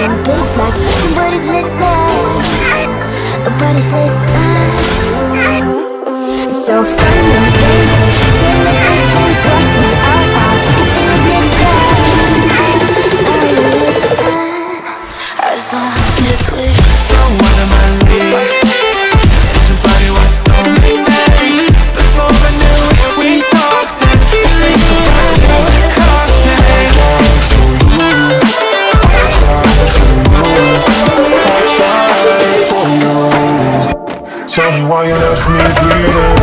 big black, somebody's listening, nobody's listening. It's so fun and crazy, till the distance force me out, hit the ignition. Are you listening? As long as it's clear. So what am I leaving? Everybody was so amazing. Before I knew it, we talked it. Think about it, you caught it. Tell me why you left me bleeding.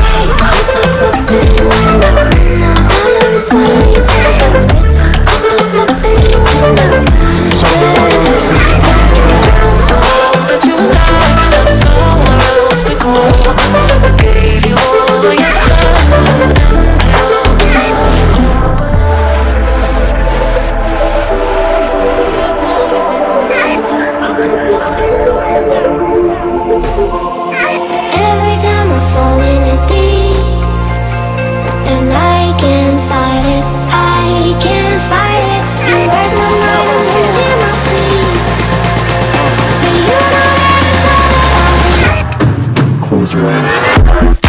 Tell me why you left me bleeding. So that you love someone else to go. I gave you all of your love. Every time I fall in the deep, and I can't fight it, I can't fight it. You wreck my mind, I'm losing my sleep. And you know that it's all about me. Close your eyes.